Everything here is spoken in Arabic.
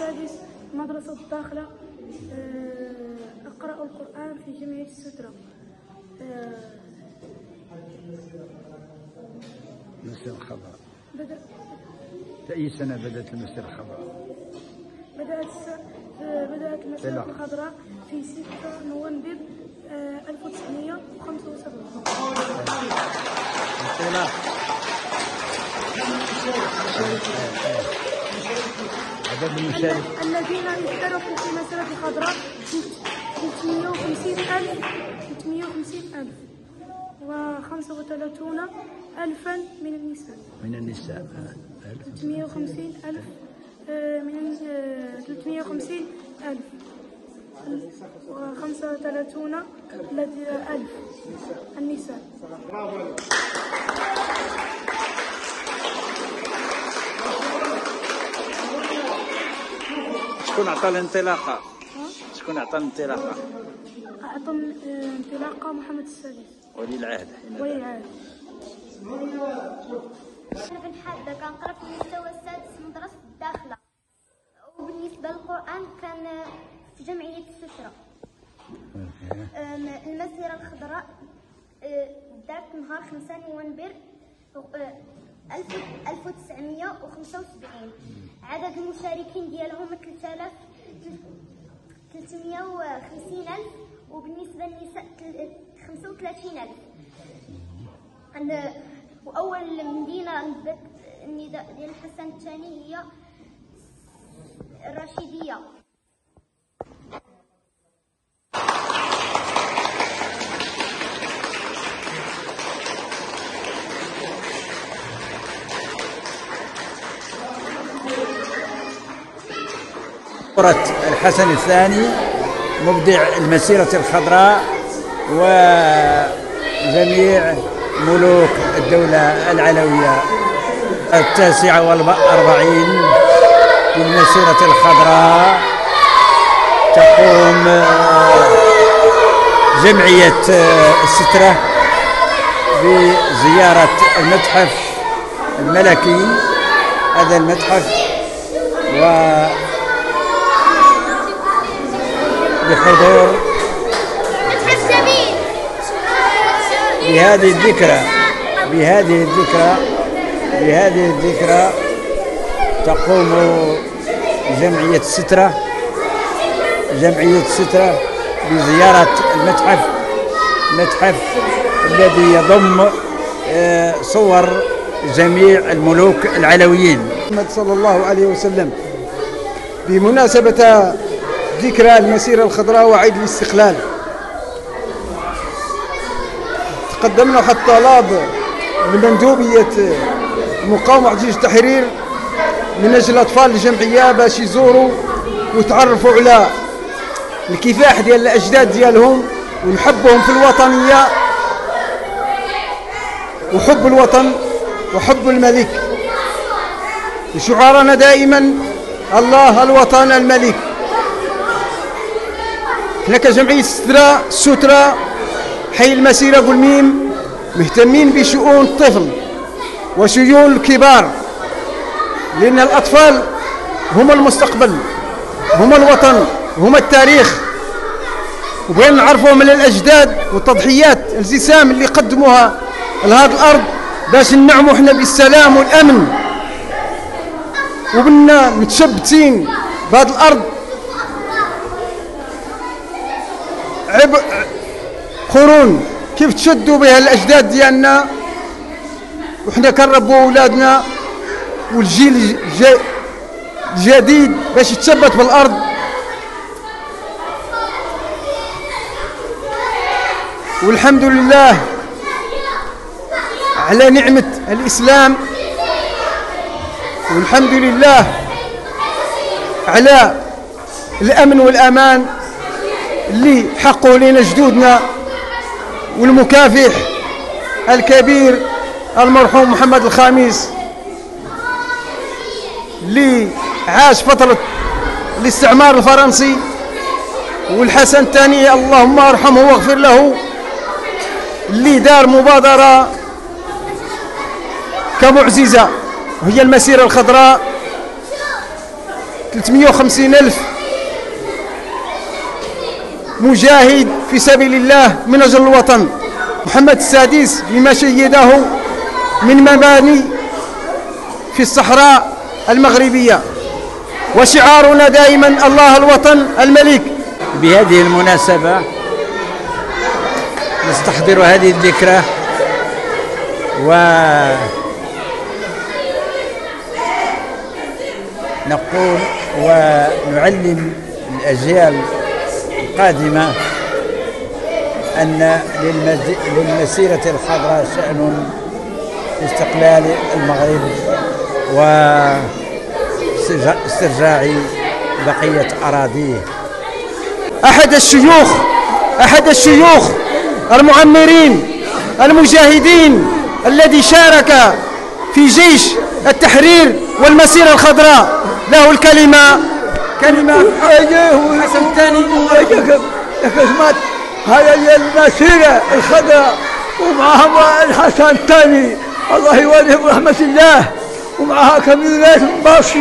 السادس مدرسة الداخلة. أقرأ القرآن في جمعية السترة. المسيرة الخضراء في أي سنة بدأت المسيرة الخضراء؟ بدأت المسيرة الخضراء في 6 نوفمبر 1975. عدد المشاركين الذين اشتركوا في المسيرة الخضراء 350,000 و35,000 من النساء. 350,000 350,000 و35,000 النساء. شكون عطى الانطلاقة؟ شكون عطى الانطلاقة؟ أعطى الانطلاقة محمد السادس ولي العهد. ولي العهد. أنا بن حادة كنقرا في المستوى السادس مدرسة الداخلة، وبالنسبة للقرآن كان في جمعية السترة. المسيرة الخضراء دارت نهار 5 نوفمبر 1975. عدد المشاركين ديالهم 350,000 وبالنسبة للنساء 35,000. وأول مدينة نبت النداء ديال الحسن الثاني هي الرشيدية. الحسن الثاني مبدع المسيرة الخضراء وجميع ملوك الدولة العلوية. 49 بالمسيرة الخضراء تقوم جمعية السترة بزيارة المتحف الملكي. هذا المتحف بحضور بهذه الذكرى تقوم جمعية السترة بزيارة المتحف الذي يضم صور جميع الملوك العلويين. محمد صلى الله عليه وسلم بمناسبة ذكرى المسيرة الخضراء وعيد الاستقلال تقدمنا حتى طلب لمندوبية المقاومة جيش التحرير من أجل أطفال الجمعية باش يزوروا ويتعرفوا على الكفاح ديال الأجداد ديالهم ونحبهم في الوطنية وحب الوطن وحب الملك. وشعارنا دائما الله الوطن الملك. احنا كجمعية السترة حي المسيرة قلميم مهتمين بشؤون الطفل وشؤون الكبار، لأن الأطفال هم المستقبل، هم الوطن، هم التاريخ، وبغينا نعرفوا من الأجداد والتضحيات الجسام اللي قدموها لهذه الأرض باش ننعموا احنا بالسلام والأمن، وبنا متشبتين بهذه الأرض عبء قرون كيف تشدوا بها الأجداد ديالنا، وحنا كنربوا أولادنا والجيل الجديد باش يتثبت بالأرض. والحمد لله على نعمة الإسلام، والحمد لله على الأمن والأمان اللي حقوا لنا جدودنا، والمكافح الكبير المرحوم محمد الخامس اللي عاش فترة الاستعمار الفرنسي، والحسن الثاني اللهم ارحمه واغفر له اللي دار مبادرة كمعجزة وهي المسيرة الخضراء 350,000 مجاهد في سبيل الله من أجل الوطن. محمد السادس لما شيده من مباني في الصحراء المغربية، وشعارنا دائما الله الوطن الملك. بهذه المناسبة نستحضر هذه الذكرى ونقول ونعلم الأجيال القادمة أن للمسيرة الخضراء شأن استقلال المغرب واسترجاع بقية أراضيه. أحد الشيوخ المعمرين المجاهدين الذي شارك في جيش التحرير والمسيرة الخضراء له الكلمة. حسن الثاني هذا المسيرة الخضراء ومعها الحسن الثاني الله يوليه برحمة الله، ومعها كميونات مباشرة.